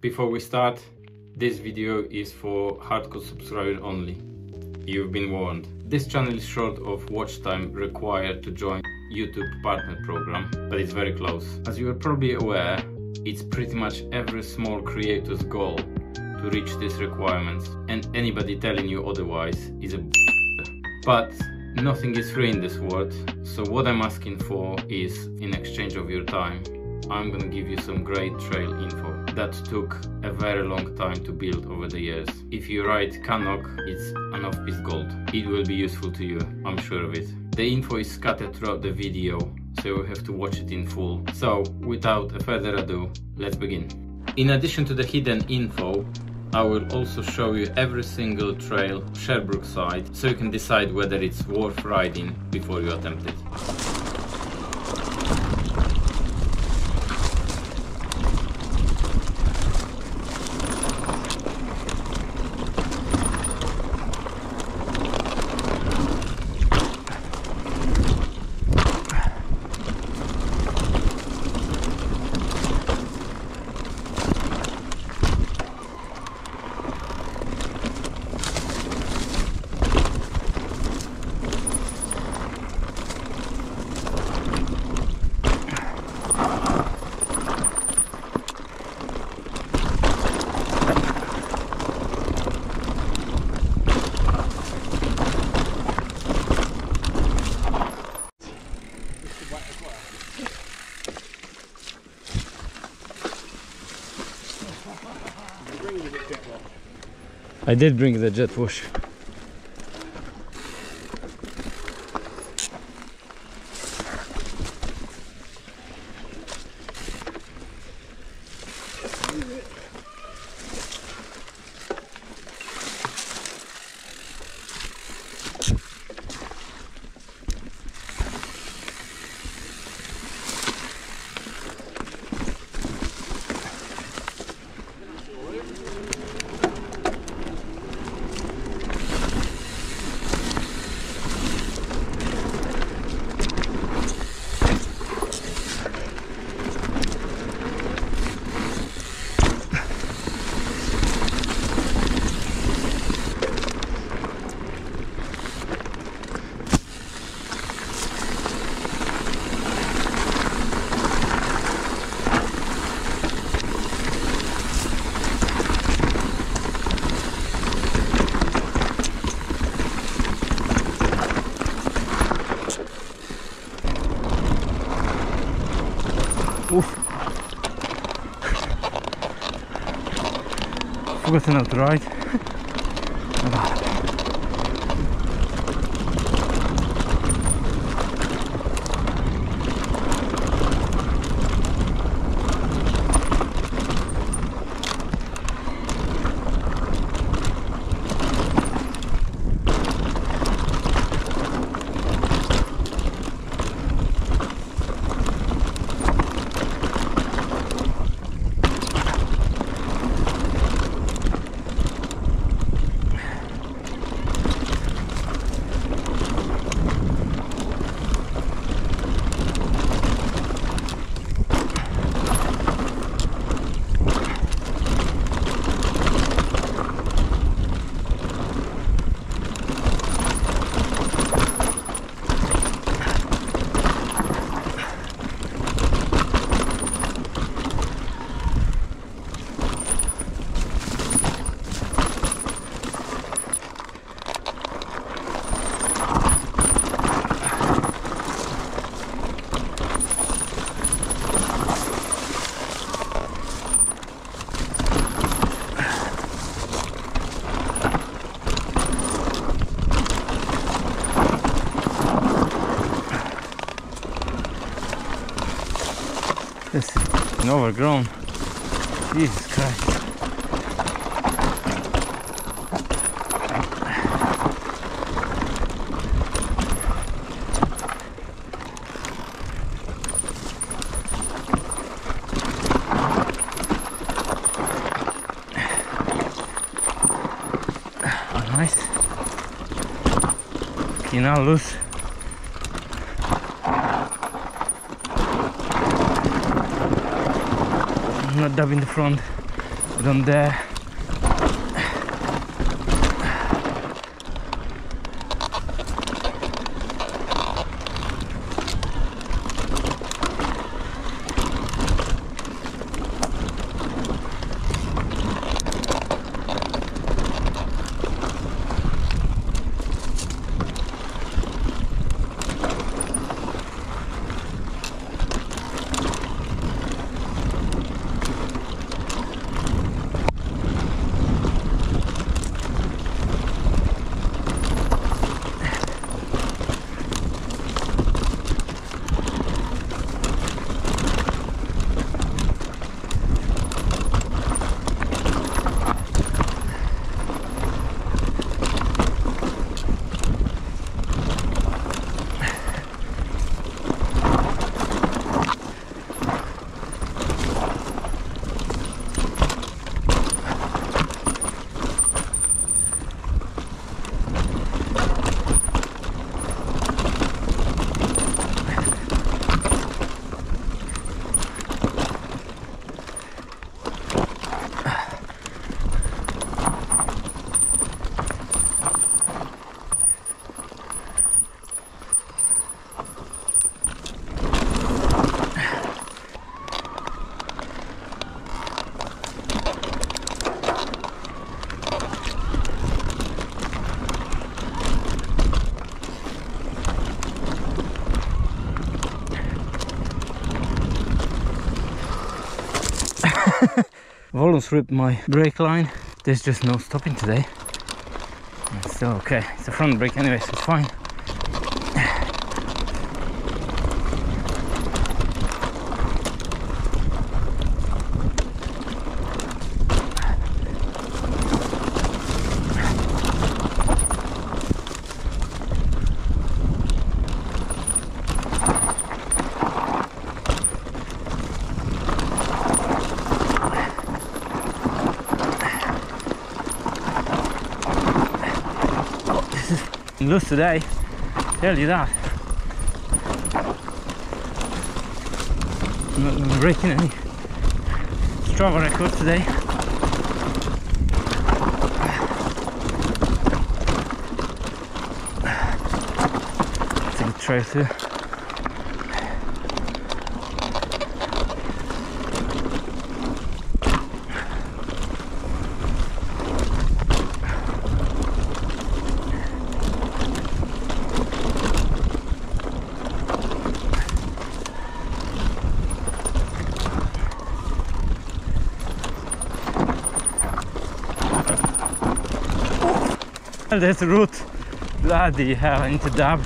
Before we start, this video is for hardcore subscribers only. You've been warned. This channel is short of watch time required to join YouTube partner program, but it's very close. As you are probably aware, it's pretty much every small creator's goal to reach these requirements, and anybody telling you otherwise is a But nothing is free in this world, so what I'm asking for is, in exchange of your time, I'm gonna give you some great trail info that took a very long time to build over the years. If you ride Cannock, it's an off-piste gold. It will be useful to you, I'm sure of it. The info is scattered throughout the video, so you have to watch it in full. So, without further ado, let's begin. In addition to the hidden info, I will also show you every single trail Sherbrooke side, so you can decide whether it's worth riding before you attempt it. I did bring the jet wash. Forgotten how to ride. This is overgrown. Jesus Christ. Oh, nice. Now loose. Not dubbing the front. Don't dare. I've almost ripped my brake line. There's just no stopping today. It's still okay. It's a front brake anyway, so it's fine. Loose today, tell you that. I'm not breaking any Strava records today. It's a good trail too. There's a route. Bloody hell, I need to dab.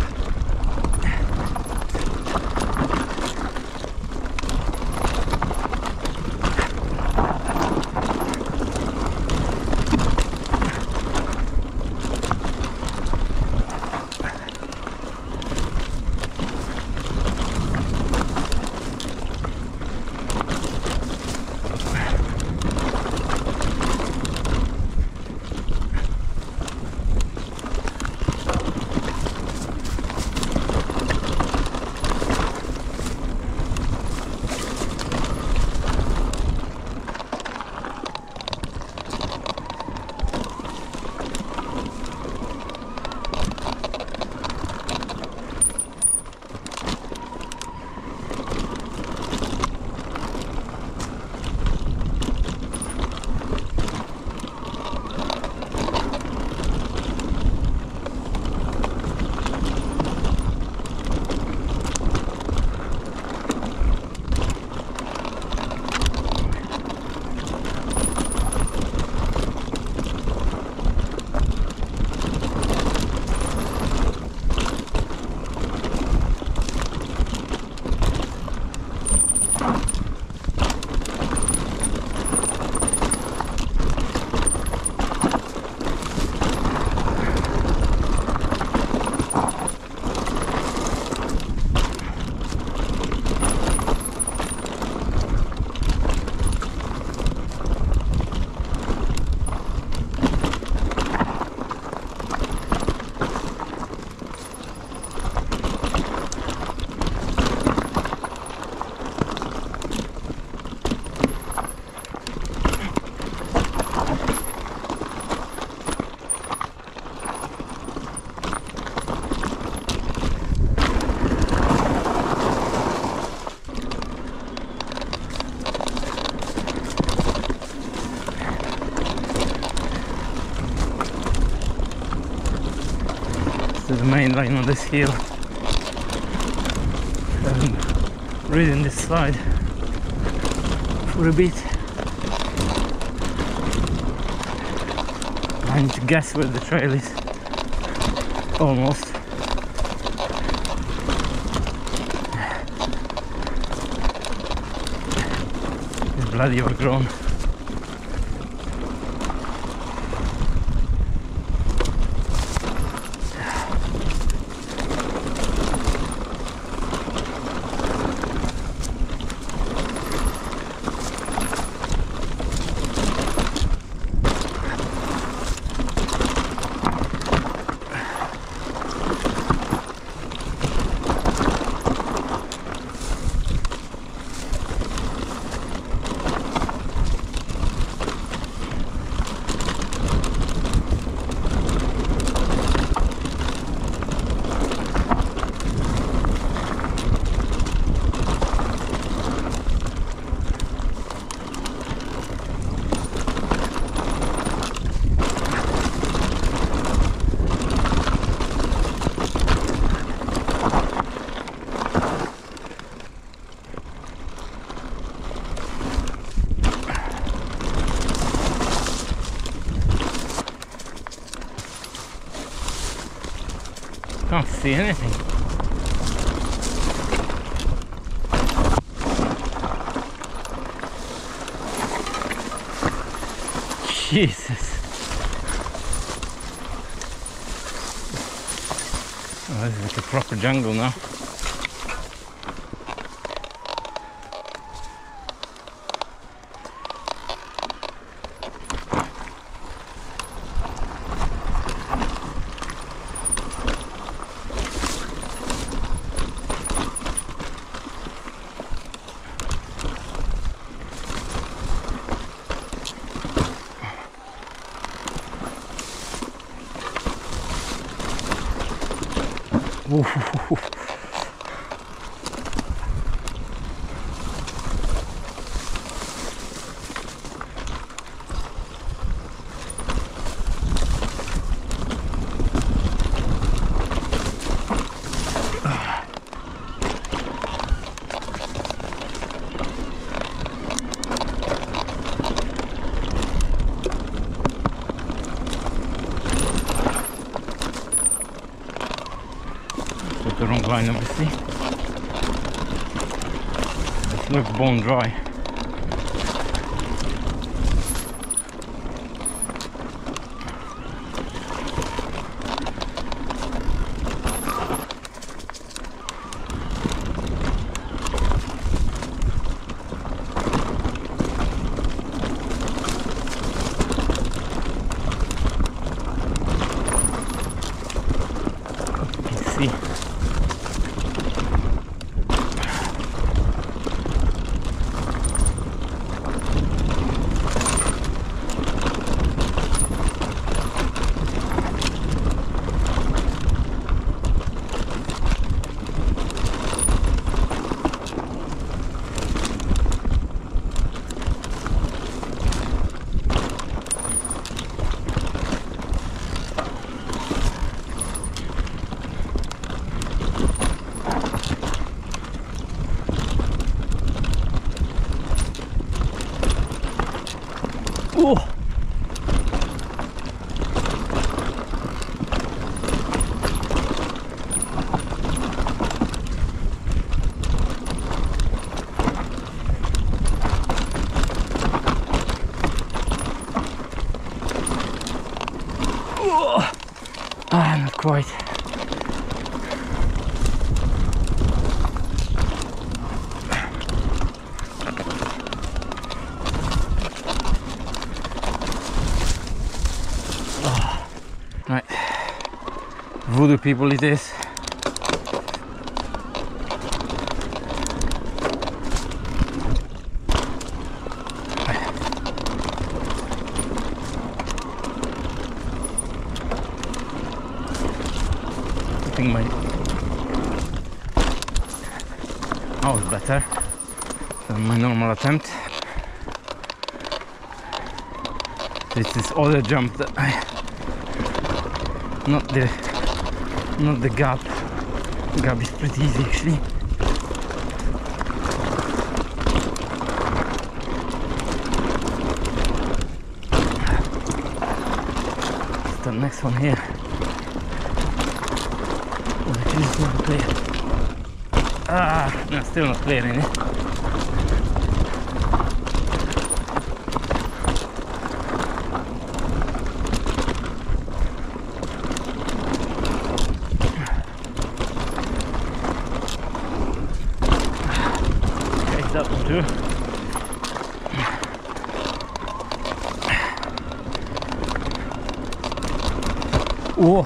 the main line on this hill. Riding this slide for a bit. I need to guess where the trail is. Almost. It's bloody overgrown. Can't see anything. Jesus. Oh, this is like a proper jungle now. The wrong line, obviously. It looks bone dry. Let's see. Oh! Oh! Ah, not quite. Right, voodoo people it is. I think that was better than my normal attempt. It's this other jump that not the not the gap. The gap is pretty easy actually. It's the next one here. Oh, actually it's not clear. Ah, no, still not clear in it. That one too. Whoa.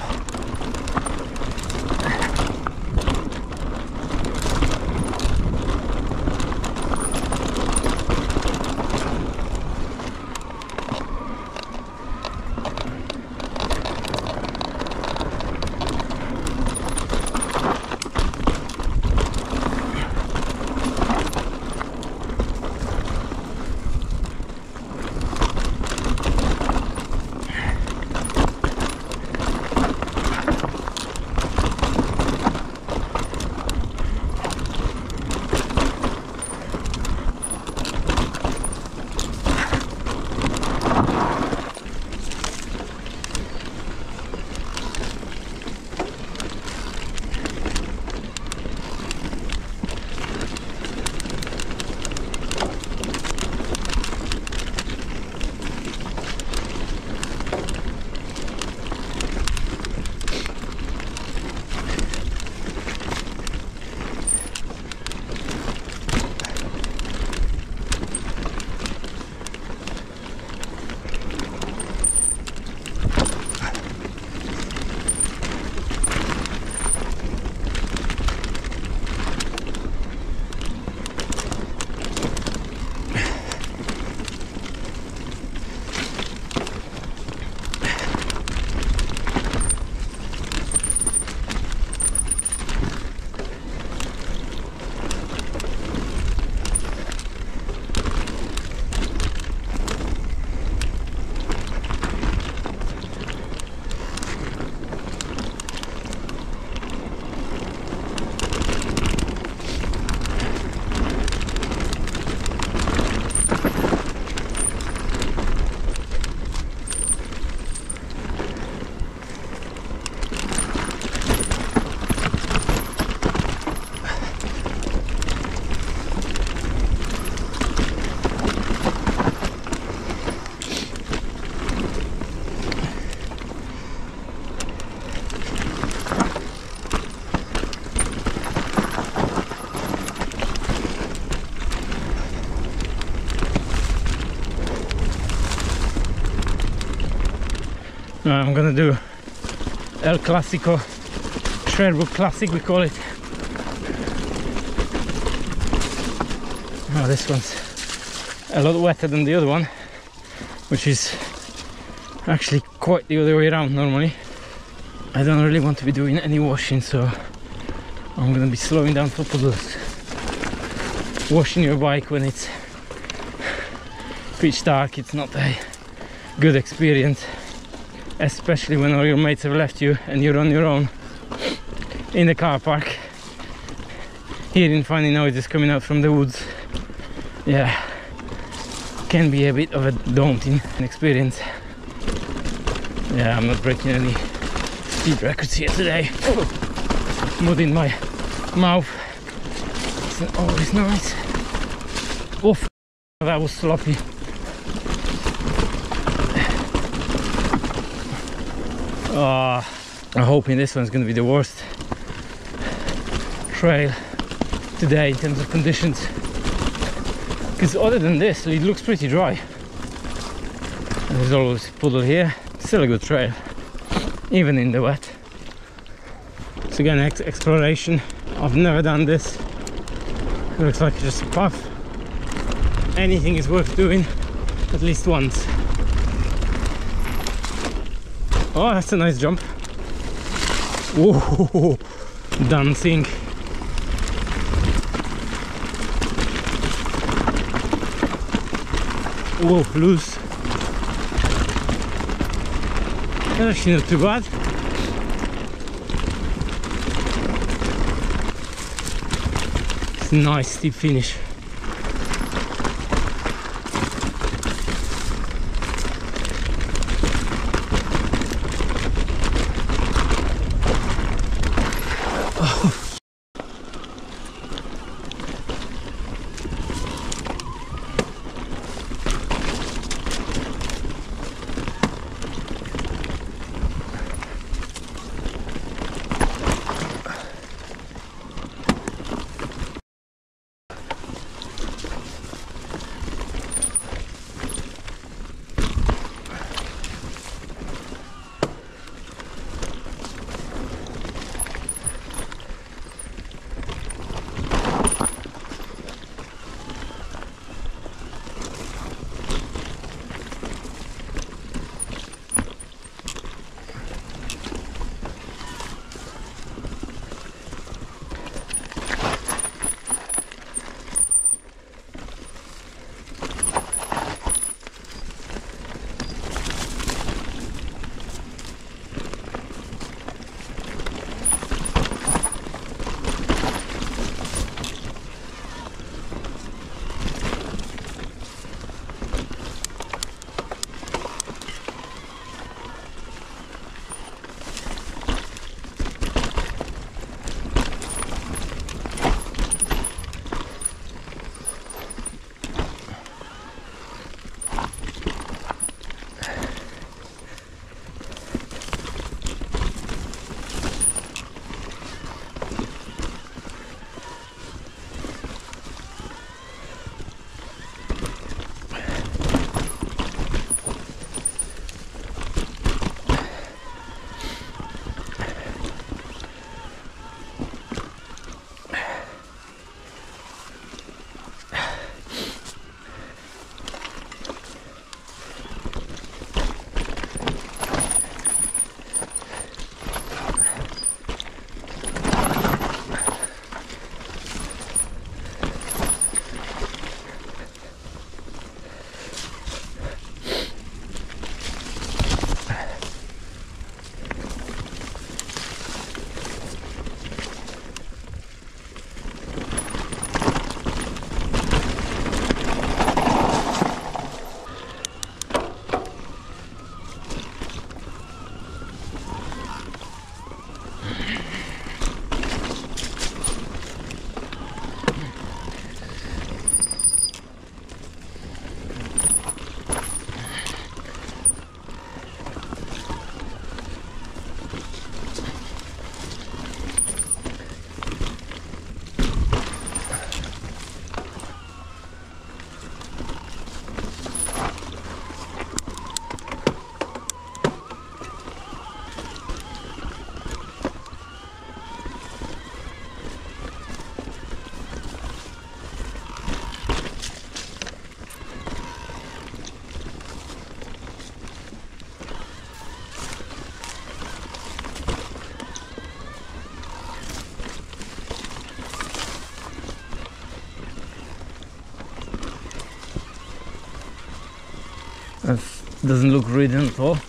I'm gonna do El Clásico, Sherbrooke Classic we call it. Oh, this one's a lot wetter than the other one, which is actually quite the other way around normally. I don't really want to be doing any washing, so I'm gonna be slowing down for puddles. Washing your bike when it's pitch dark, it's not a good experience, especially when all your mates have left you and you're on your own in the car park, hearing funny noises coming out from the woods. Yeah, can be a bit of a daunting experience. Yeah, I'm not breaking any speed records here today. Mud in my mouth. It's always nice. Oh, that was sloppy. I'm hoping this one's going to be the worst trail today in terms of conditions, because other than this it looks pretty dry. And there's always a puddle here. Still a good trail even in the wet. So again, exploration. I've never done this. It looks like just a path. Anything is worth doing at least once. Oh, that's a nice jump. Whoa, dancing. Whoa, loose. That's actually not too bad. Nice steep finish. That doesn't look ridden at all.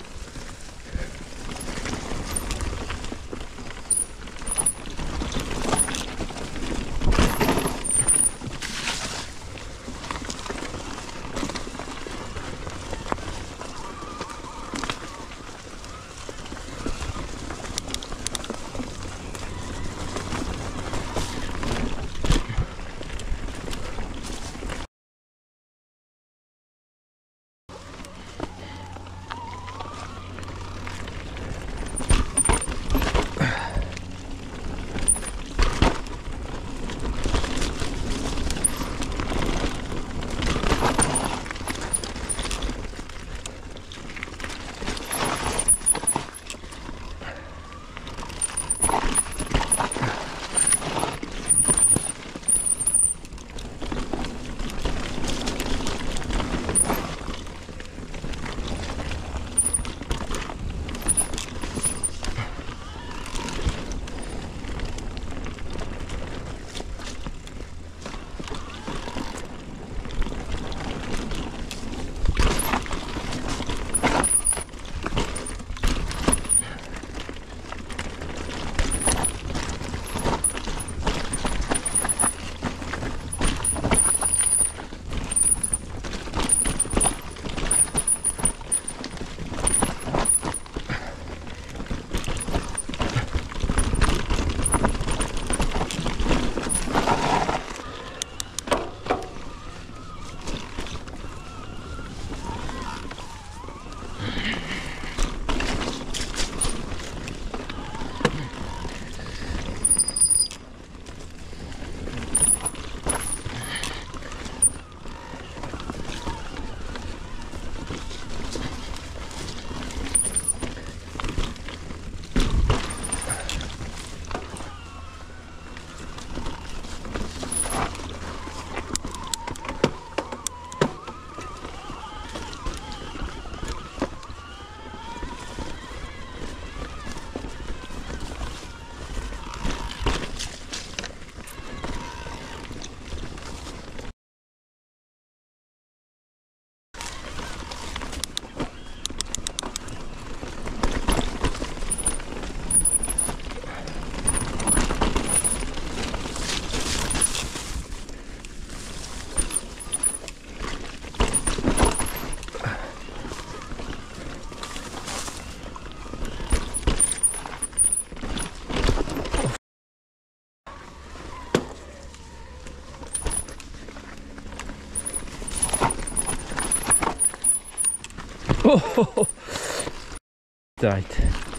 Tight.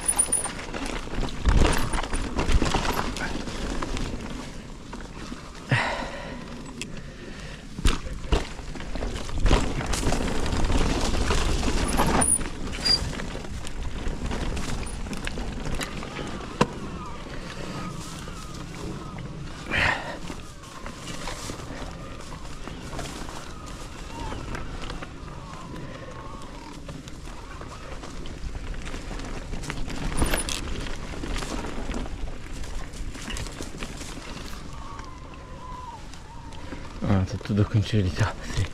Ah, tutto con sincerità, sì.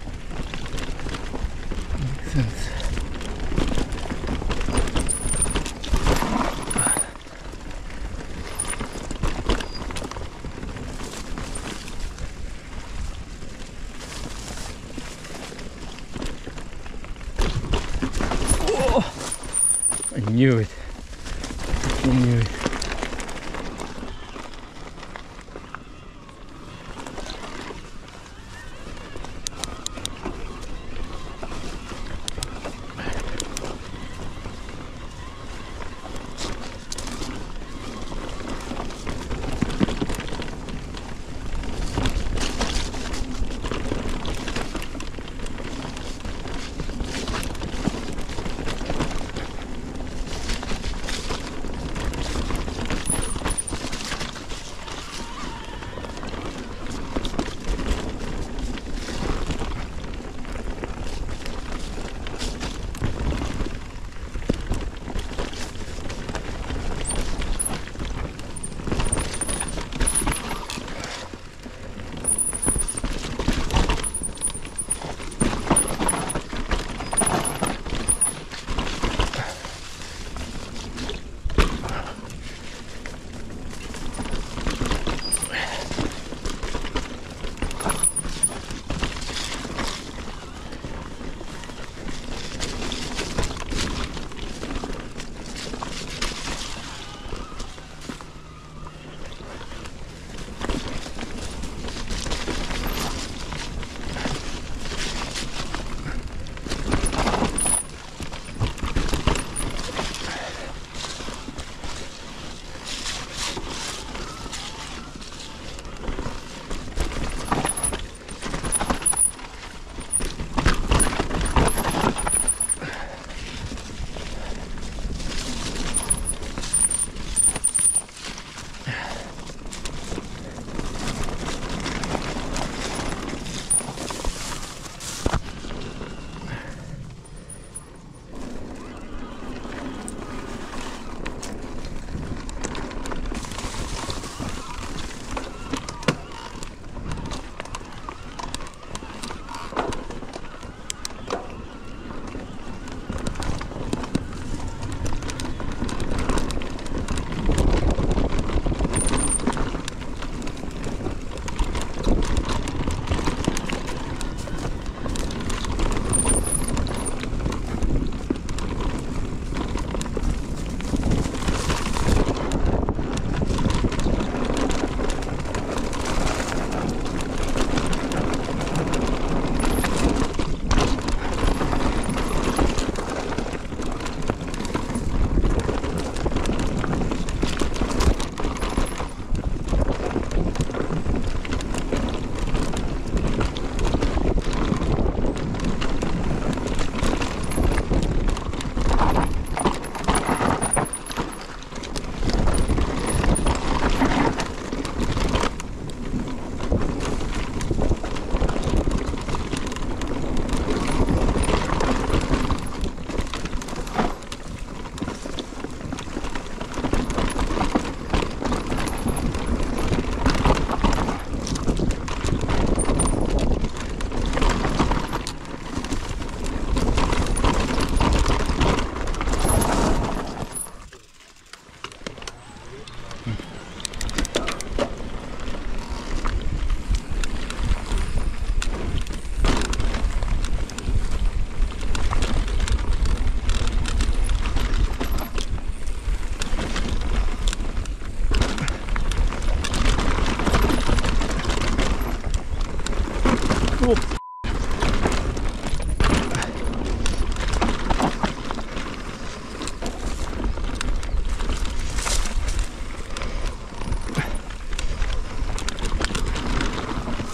Makes sense. Oh, I knew it. I knew it.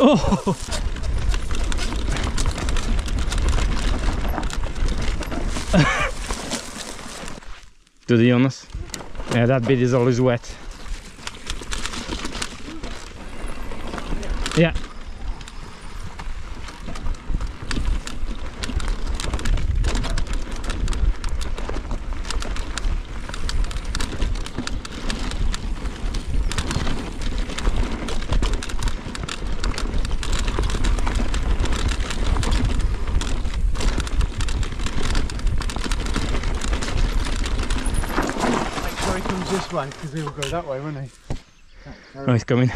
Oh! To be honest, yeah, that bit is always wet. Yeah. He comes this way because he will go that way, won't he? Oh, he's coming.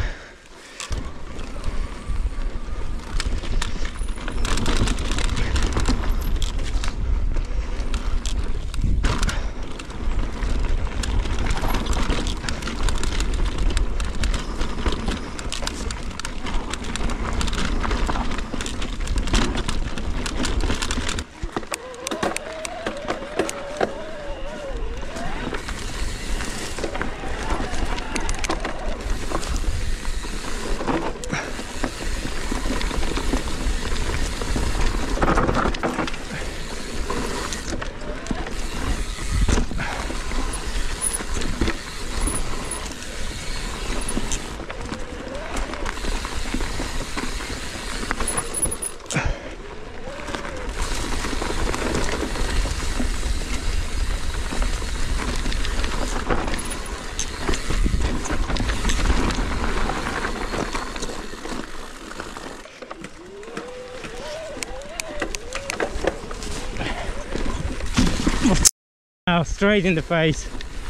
Now, straight in the face.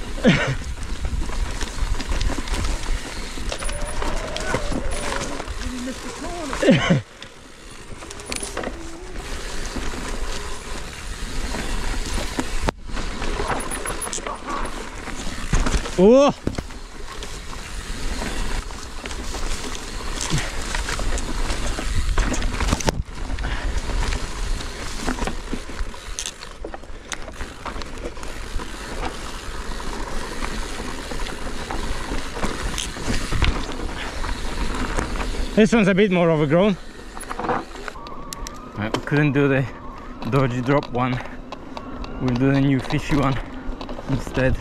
Oh! This one's a bit more overgrown. I couldn't do the dodgy drop one. We'll do the new fishy one instead.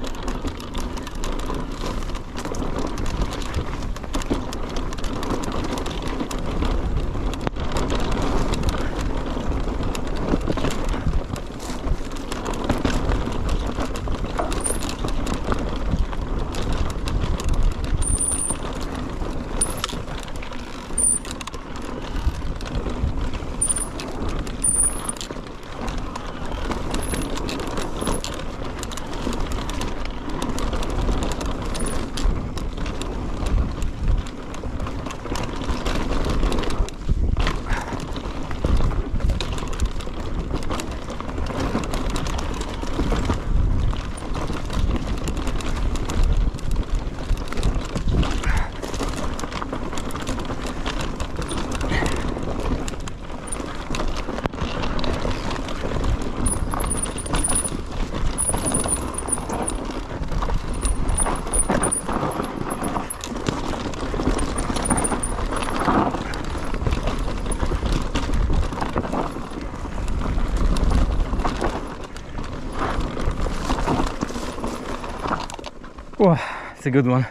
Wow, it's a good one.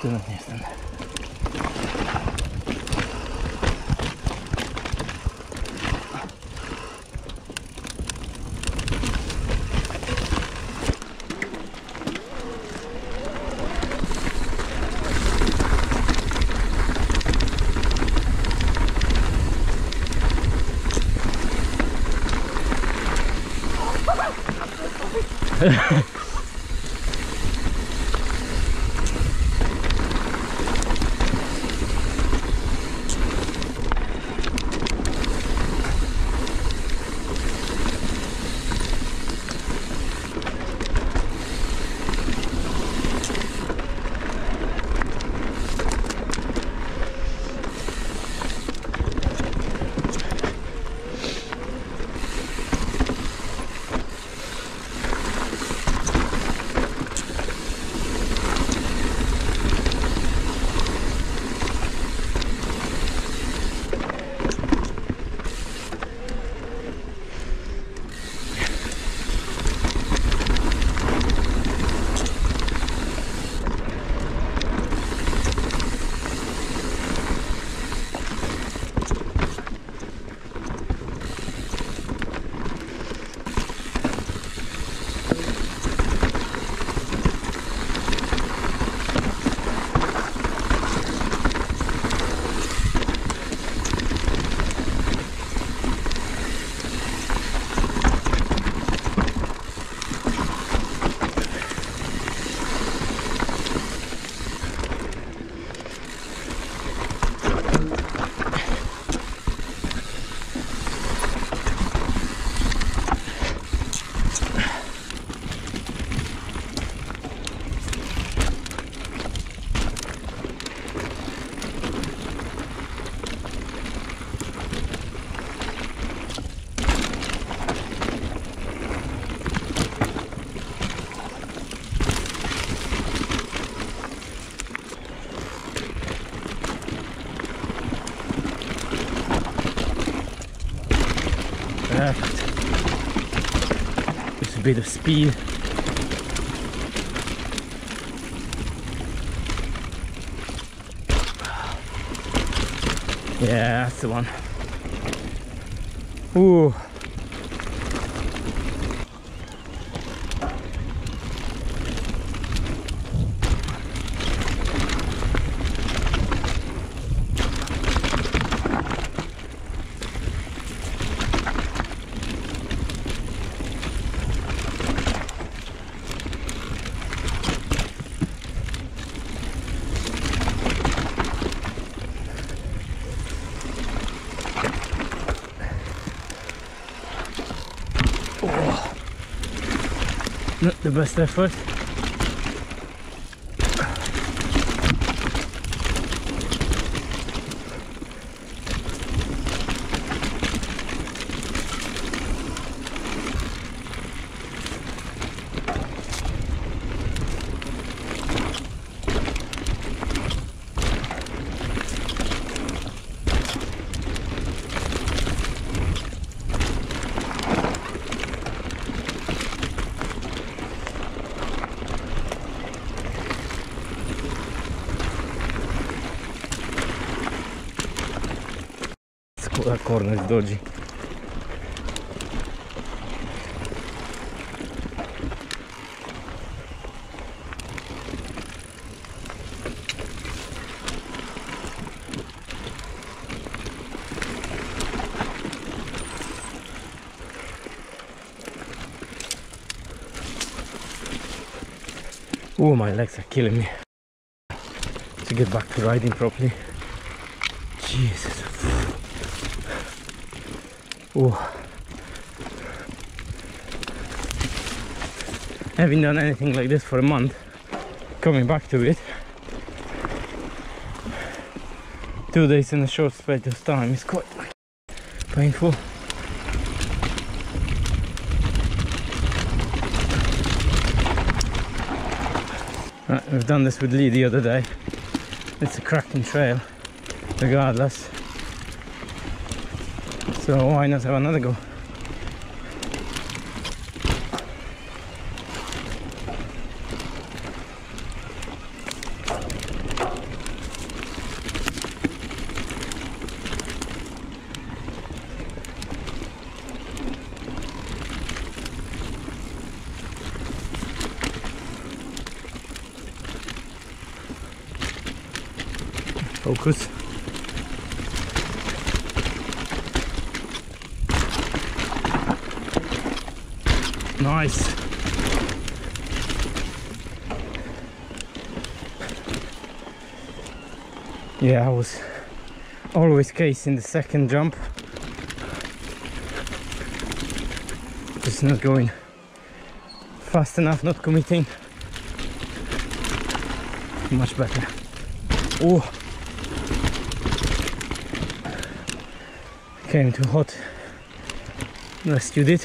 tu nie jestem. Just a bit of speed. Yeah, that's the one. Ooh. Not the best effort. That corner is dodgy. Oh, my legs are killing me to get back to riding properly. Jesus. Oh, haven't done anything like this for a month. Coming back to it, 2 days in a short space of time is quite painful. Right, we've done this with Lee the other day. It's a cracking trail, regardless. So why not have another go? Focus. Nice. Yeah, I was always casing the second jump. Just not going fast enough, not committing. Much better. Oh, came too hot. Rescued it.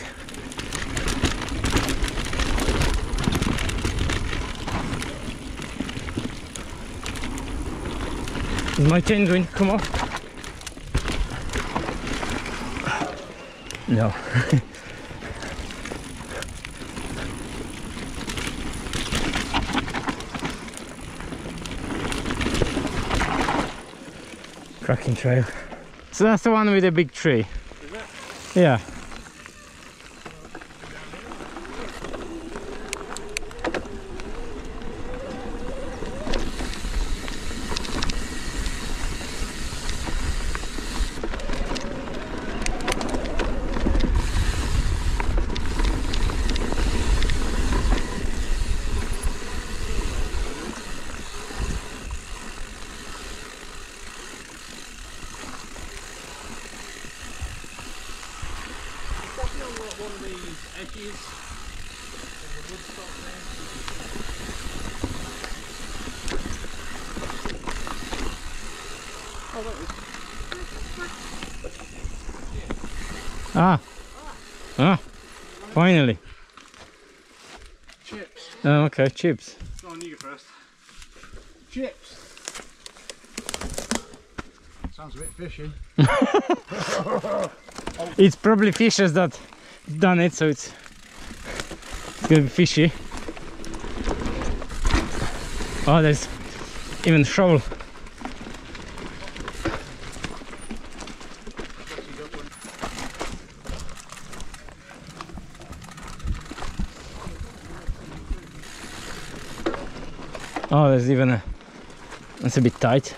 Is my chain going to come off? No. Cracking trail. So that's the one with the big tree. Is it? Yeah. One of these edges of the woodstock there. Ah, finally. Chips. Oh, okay, chips. Go on, you go first. Chips. Sounds a bit fishy. It's probably fishers that done it, so it's gonna be fishy. Oh, there's even shoal. Oh, there's even a... It's a bit tight.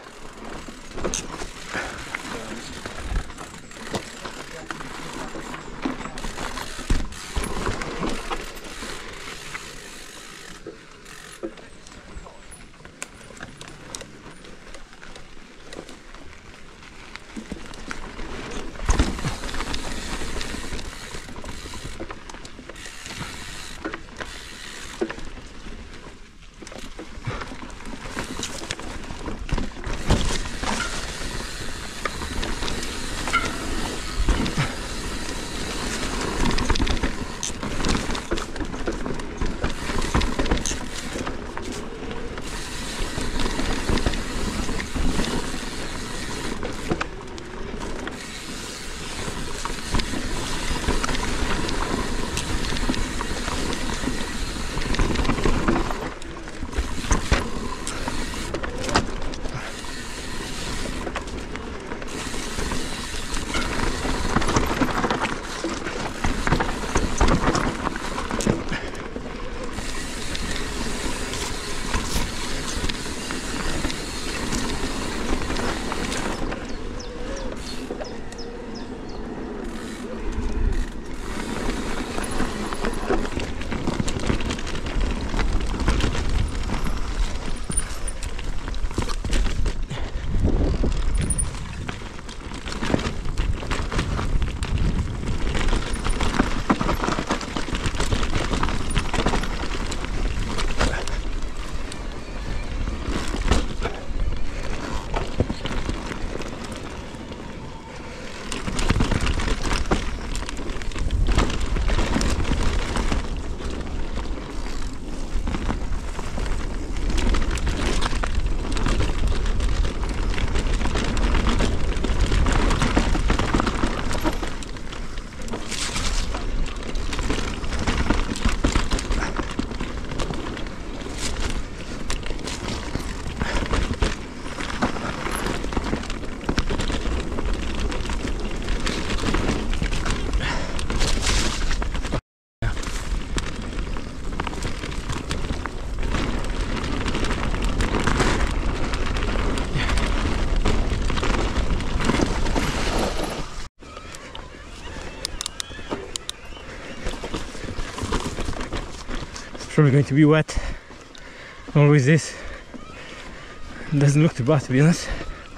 probably going to be wet. Always is. Doesn't look too bad, to be honest.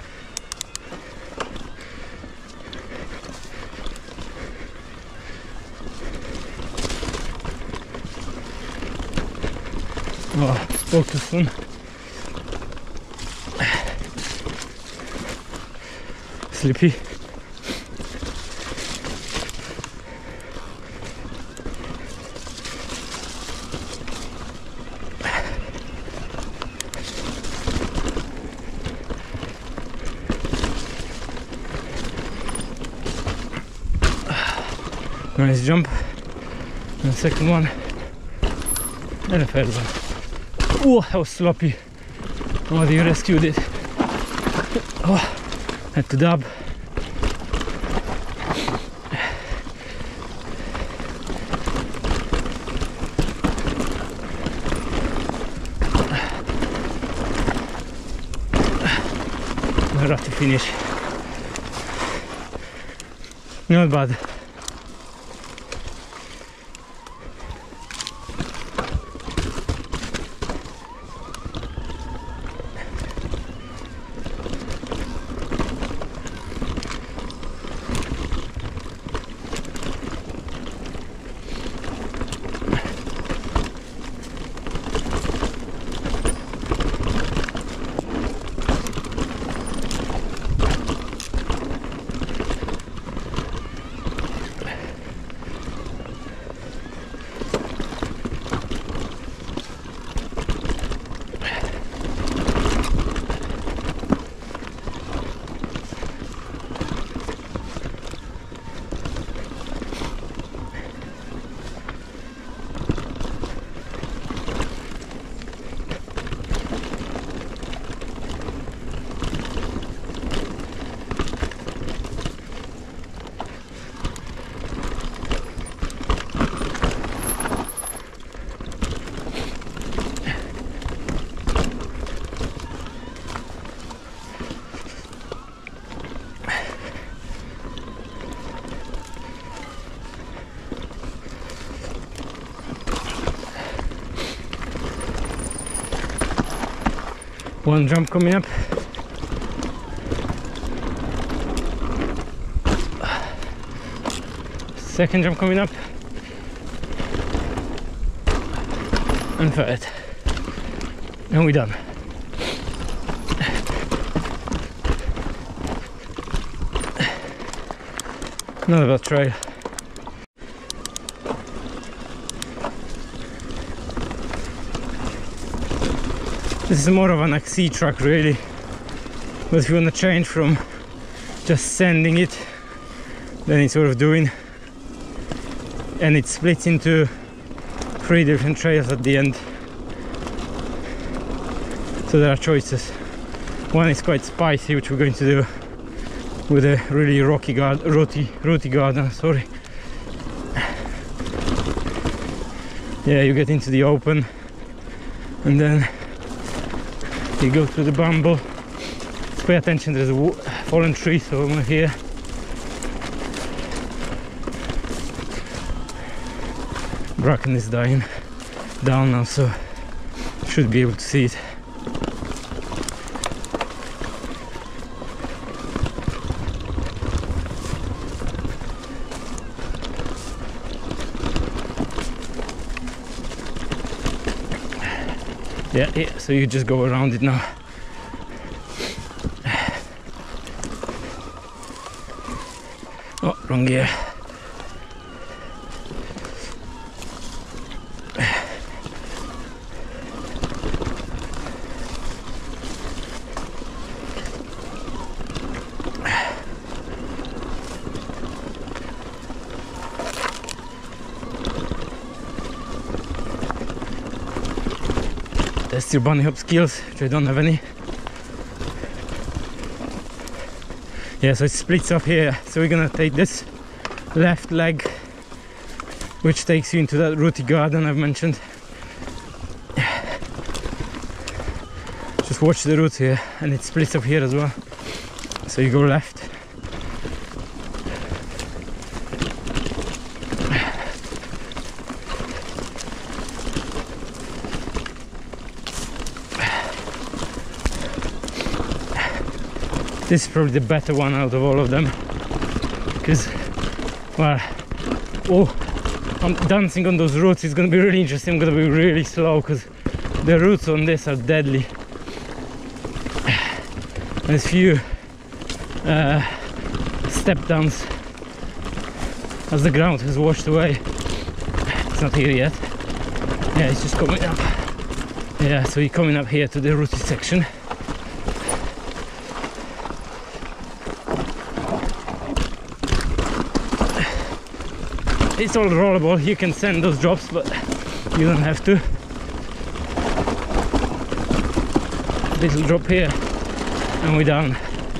Oh, focus on. Slippy. Nice jump. And the second one. And a third one. Oh, that was sloppy. Oh, you rescued it. Oh, had to dab. We'll have to finish. Not bad. One jump coming up. Second jump coming up. And third. And we're done. Not a bad trail. This is more of an XC track really, but if you want to change from just sanding it, then it's worth doing. And it splits into 3 different trails at the end, so there are choices. One is quite spicy, which we're going to do with a really rooty garden, sorry. Yeah, you get into the open and then you go through the bramble. Just pay attention, there's a fallen tree somewhere here. Bracken is dying down now, so should be able to see it. Yeah, so you just go around it now. Oh, wrong gear. Test your bunny hop skills, which I don't have any. Yeah, so it splits up here. So we're gonna take this left leg, which takes you into that rooty garden I've mentioned. Just watch the roots here, and it splits up here as well. So you go left. This is probably the better one out of all of them, because, well, oh, I'm dancing on those roots. It's going to be really interesting. I'm going to be really slow because the roots on this are deadly. There's few step downs as the ground has washed away. It's not here yet. Yeah, it's just coming up. Yeah, so you're coming up here to the rooted section. It's all rollable. You can send those drops, but you don't have to. Little drop here and we're down.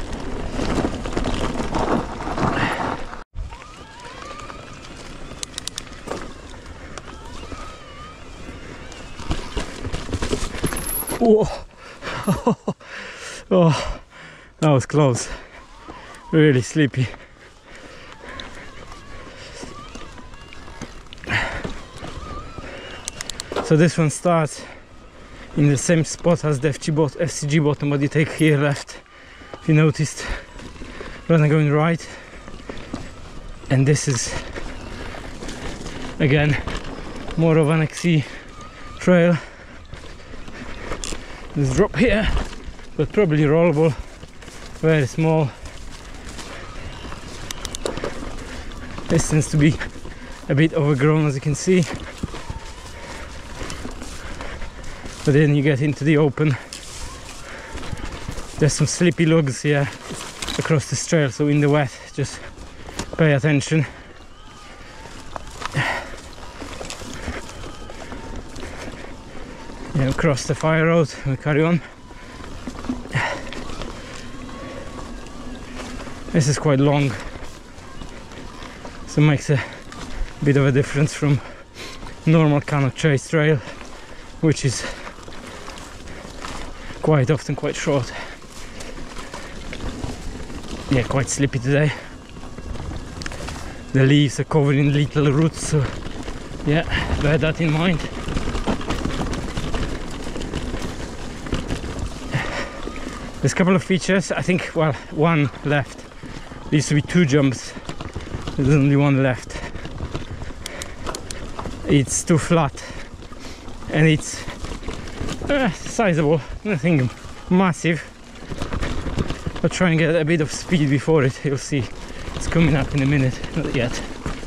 Whoa. Oh, that was close. Really sleepy. So this one starts in the same spot as the FCG bottom, but you take here left, if you noticed, rather than going right. And this is again more of an XC trail. This drop here, but probably rollable, very small. This tends to be a bit overgrown, as you can see. But then you get into the open. There's some slippy logs here across this trail, so in the wet, just pay attention. Yeah, across the fire road, we carry on. This is quite long, so it makes a bit of a difference from normal Cannock Chase trail, which is quite often quite short. Yeah, quite slippy today. The leaves are covered in little roots, so yeah, bear that in mind. There's a couple of features, I think, well, one left. There used to be 2 jumps, there's only one left. It's too flat and it's sizable, nothing massive, but try and get a bit of speed before it. You'll see it's coming up in a minute. Not yet.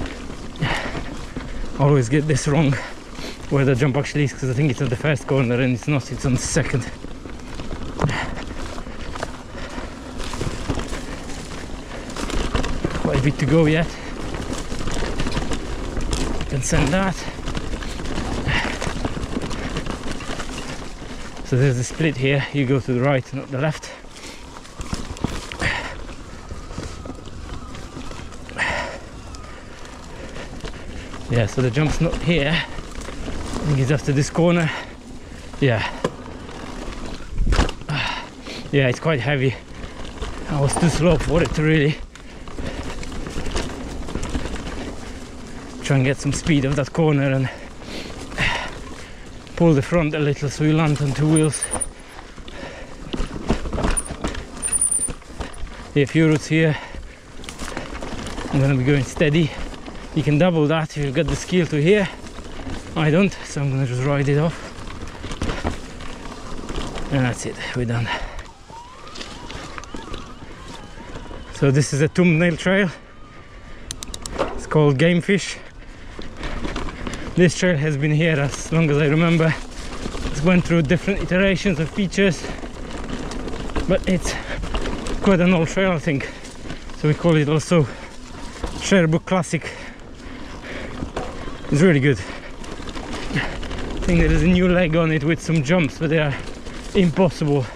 Always get this wrong where the jump actually is, because I think it's on the first corner and it's not, it's on the second. Quite a bit to go yet. You can send that. So there's a split here, you go to the right, not the left. Yeah, so the jump's not here. I think it's after this corner. Yeah. Yeah, it's quite heavy. I was too slow for it to really try and get some speed of that corner and pull the front a little so you land on 2 wheels. Yeah, a few routes here. I'm gonna be going steady. You can double that if you've got the skill to here. I don't, so I'm gonna just ride it off. And that's it, we're done. So this is a thumbnail trail. It's called Gamefish. This trail has been here as long as I remember. It's went through different iterations of features, but it's quite an old trail, I think. So we call it also Sherbrooke Classic. It's really good. I think there is a new leg on it with some jumps, but they are impossible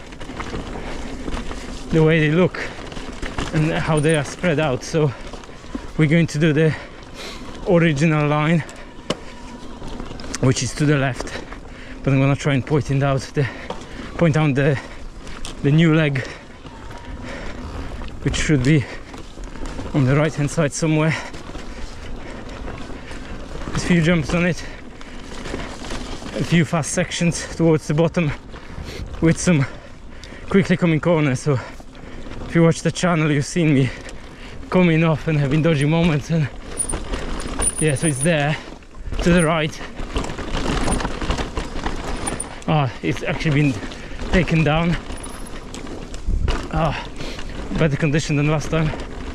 the way they look and how they are spread out. So we're going to do the original line, which is to the left, but I'm gonna try and point out the new leg, which should be on the right hand side somewhere. There's a few jumps on it, a few fast sections towards the bottom with some quickly coming corners, so If you watch the channel, you've seen me coming off and having dodgy moments, and yeah, so it's there to the right. It's actually been taken down. Better condition than last time.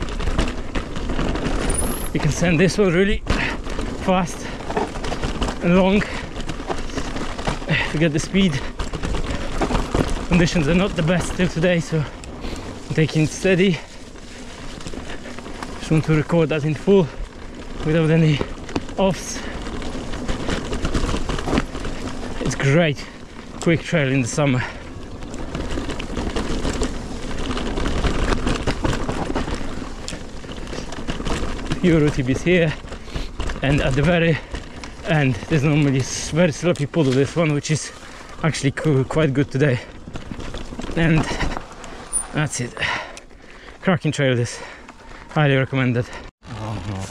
You can send this one really fast and long to get the speed. Conditions are not the best still today, so I'm taking it steady. Just want to record that in full without any offs. It's great quick trail in the summer. Few UTBs here, and at the very end there's normally very sloppy puddle, this one, which is actually quite good today. And that's it. Cracking trail this. Highly recommended. Oh no.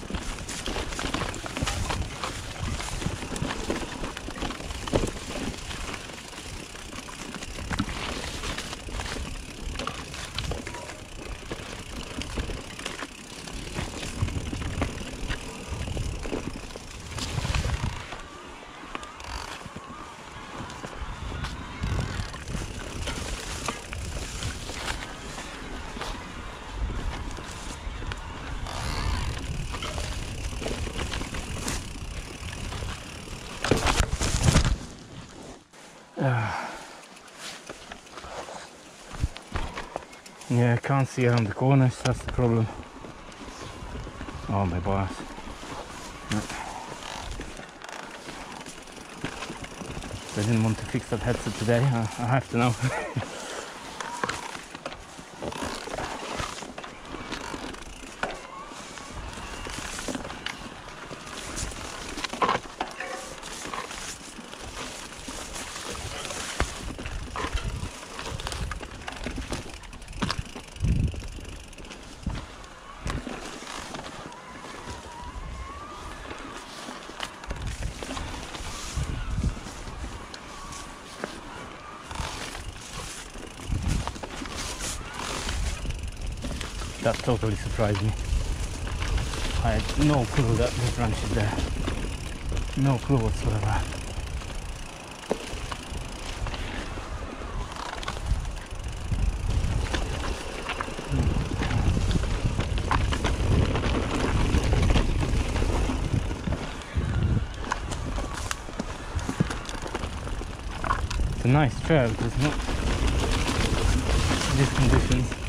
Yeah, I can't see around the corners, that's the problem. Oh, my bars. I didn't want to fix that headset today, I have to now. That totally surprised me. I had no clue that this branch is there. No clue whatsoever. It's a nice trail, but it's not these conditions.